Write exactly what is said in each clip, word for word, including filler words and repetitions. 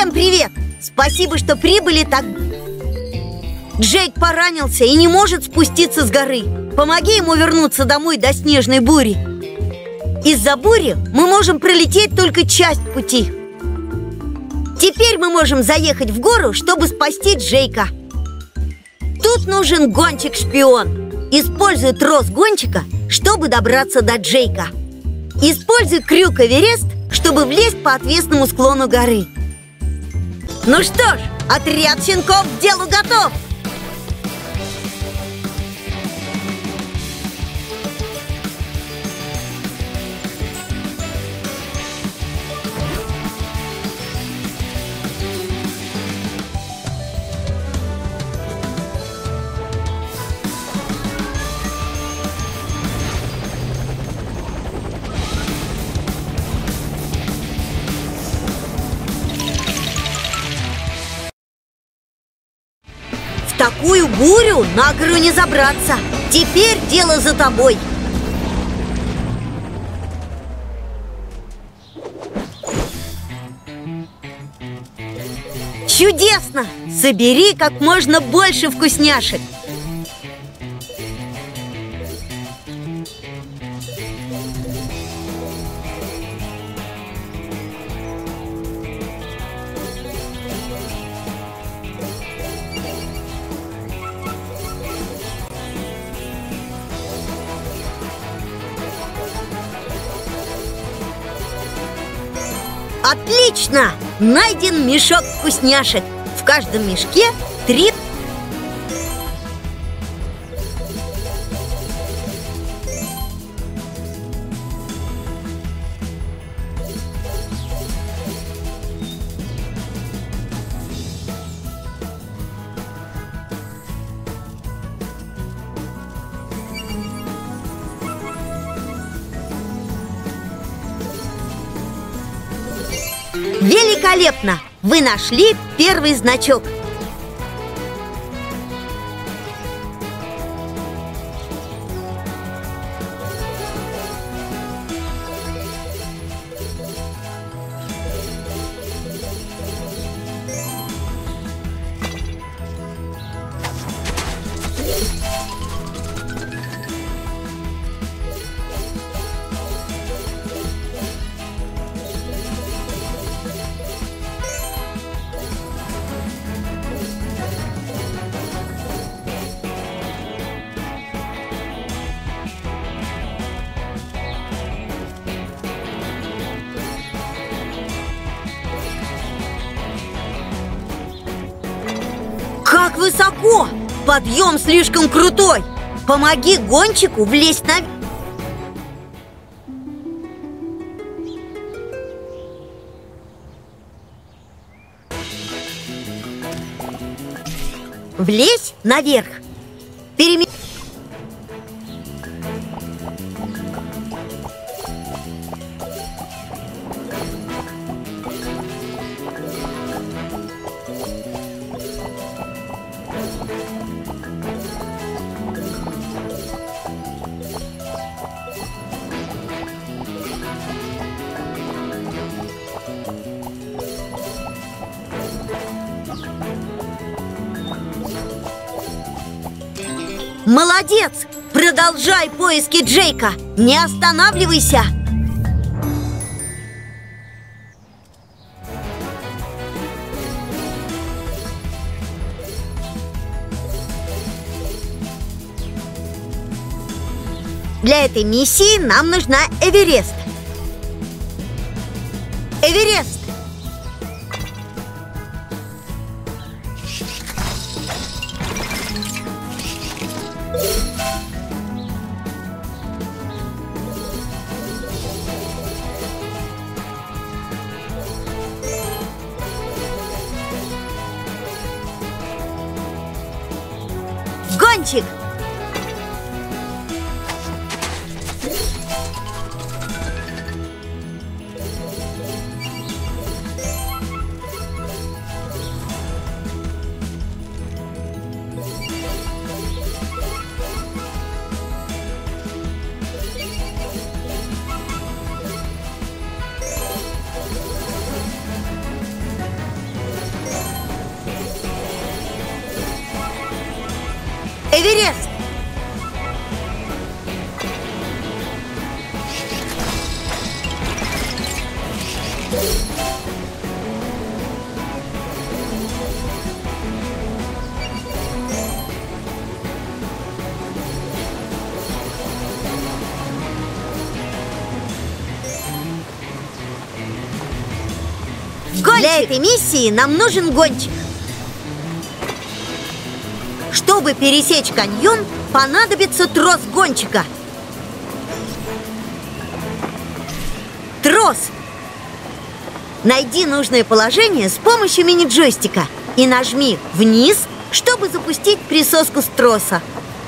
Всем привет! Спасибо, что прибыли так... Джейк поранился и не может спуститься с горы. Помоги ему вернуться домой до снежной бури. Из-за бури мы можем пролететь только часть пути. Теперь мы можем заехать в гору, чтобы спасти Джейка. Тут нужен гонщик-шпион. Используй трос гонщика, чтобы добраться до Джейка. Используй крюк Эверест, чтобы влезть по отвесному склону горы. Ну что ж, отряд щенков к делу готов! В такую бурю на гору не забраться. Теперь дело за тобой. Чудесно! Собери как можно больше вкусняшек. Отлично! Найден мешок вкусняшек. В каждом мешке три... Великолепно! Вы нашли первый значок. Как высоко! Подъем слишком крутой! Помоги гонщику влезть на... Влезь наверх. Переме... Молодец! Продолжай поиски Джейка! Не останавливайся! Для этой миссии нам нужна Эверест. Эверест! Гонщик! Эверест! Для этой миссии нам нужен гонщик. Чтобы пересечь каньон, понадобится трос гонщика. Трос. Найди нужное положение с помощью мини-джойстика и нажми вниз, чтобы запустить присоску с троса.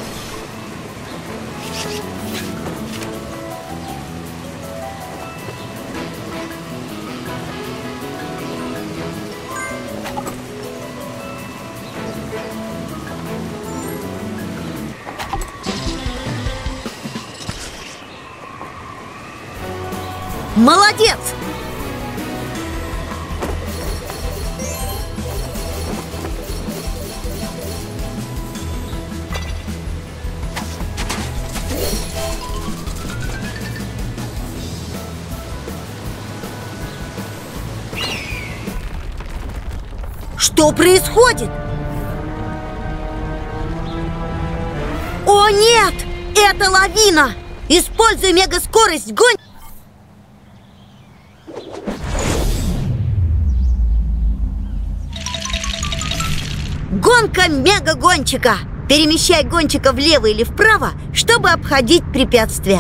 Молодец! Что происходит? О нет! Это лавина! Используй мегаскорость, гонь! Гонка мега-гонщика! Перемещай гонщика влево или вправо, чтобы обходить препятствия.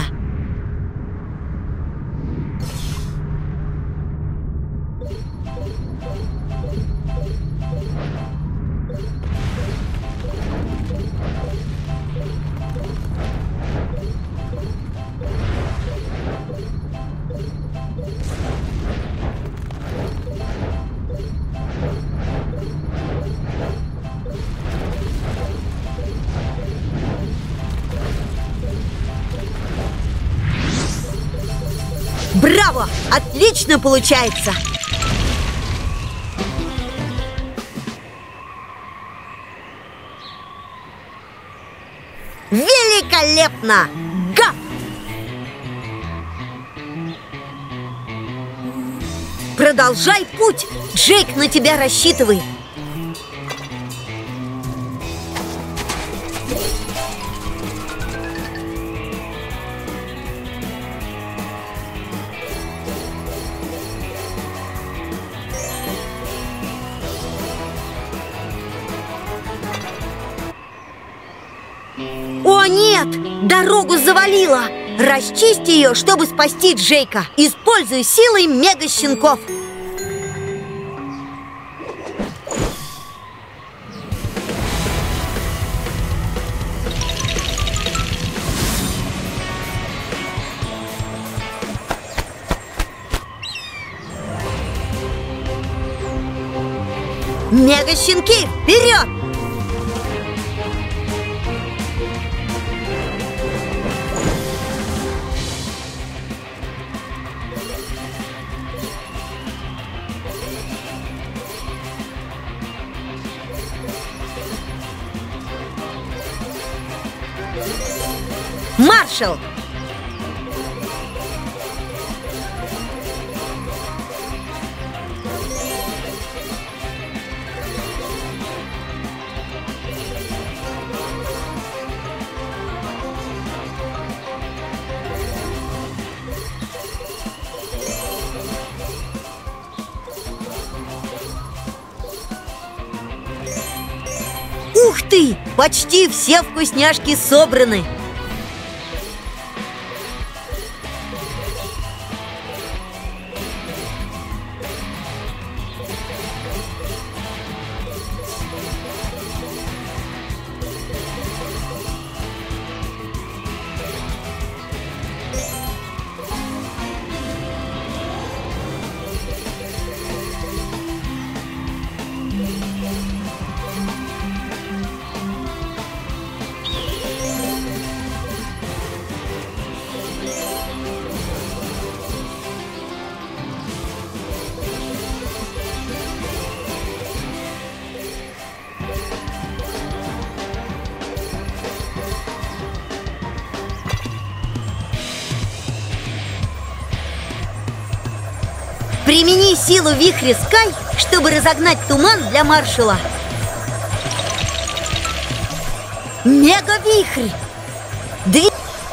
Браво! Отлично получается! Великолепно! Гав! Продолжай путь! Джейк на тебя рассчитывает! О нет! Дорогу завалило! Расчисти ее, чтобы спасти Джейка. Используй силой мега-щенков. Мега-щенки, вперед! Маршал! Ух ты! Почти все вкусняшки собраны! Примени силу вихря Скай, чтобы разогнать туман для маршала. Мега-вихрь! Две...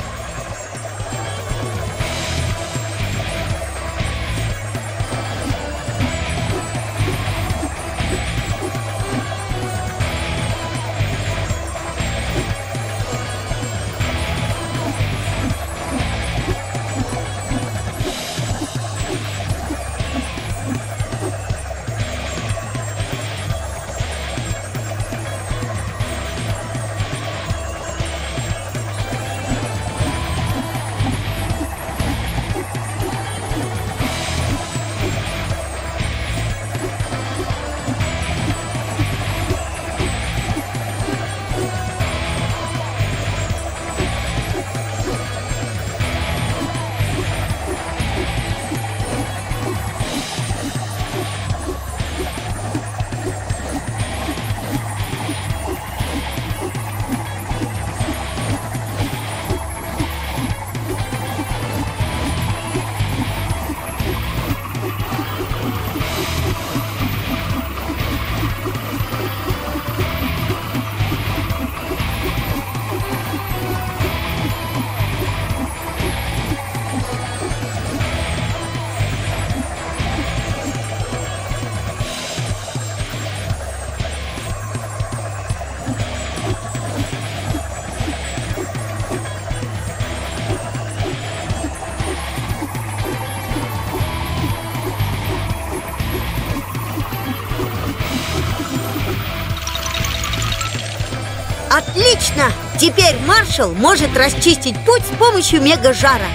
Отлично! Теперь маршал может расчистить путь с помощью мега-жара.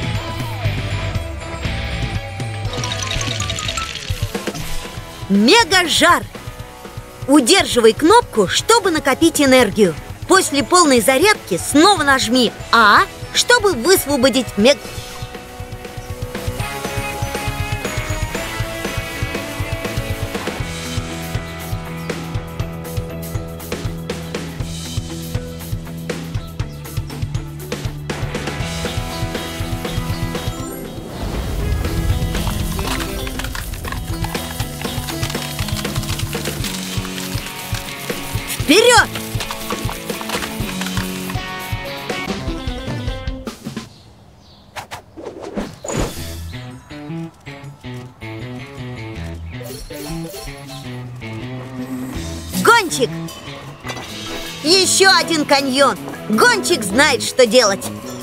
Мега-жар! Удерживай кнопку, чтобы накопить энергию. После полной зарядки снова нажми А, чтобы высвободить мега... Вперед! Гонщик! Еще один каньон! Гонщик знает, что делать!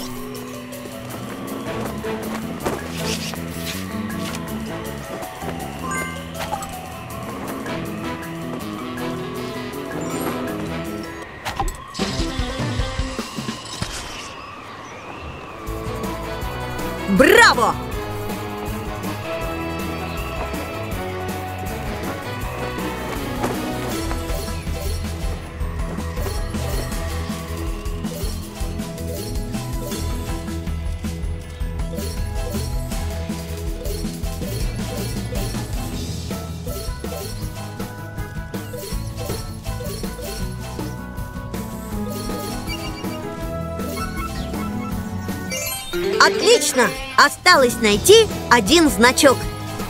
Браво! Отлично! Осталось найти один значок.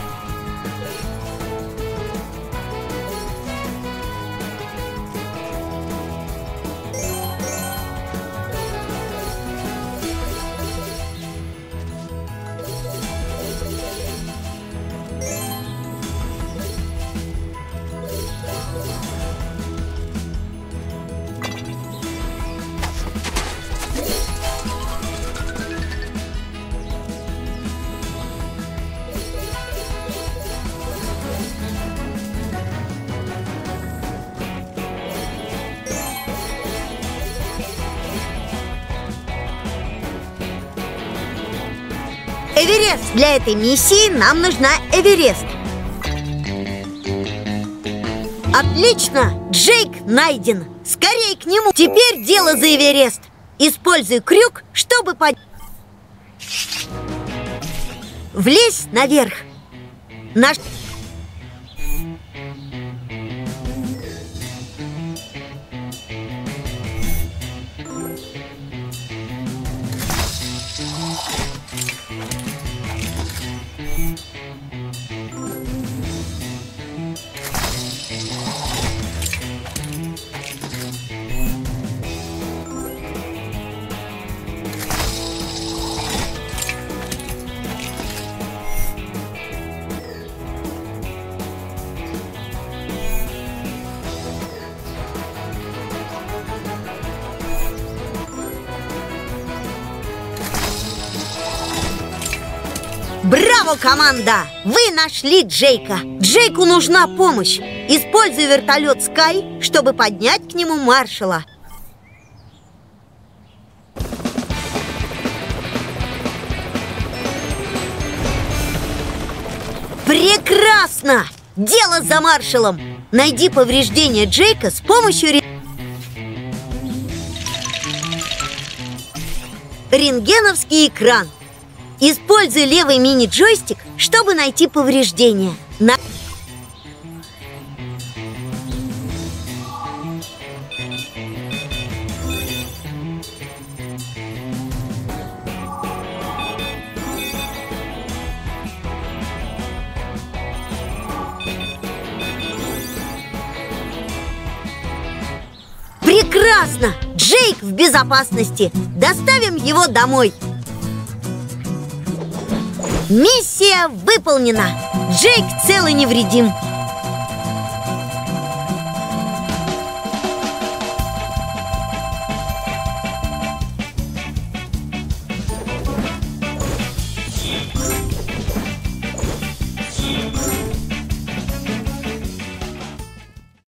Эверест! Для этой миссии нам нужна Эверест. Отлично! Джейк найден! Скорей к нему! Теперь дело за Эверест! Используй крюк, чтобы под... Влезь наверх! Наш... Браво, команда! Вы нашли Джейка. Джейку нужна помощь. Используй вертолет Скай, чтобы поднять к нему маршала. Прекрасно! Дело за маршалом. Найди повреждения Джейка с помощью ре... рентгеновский экран. Используй левый мини-джойстик, чтобы найти повреждения. На... Прекрасно! Джейк в безопасности. Доставим его домой. Миссия выполнена. Джейк цел и невредим.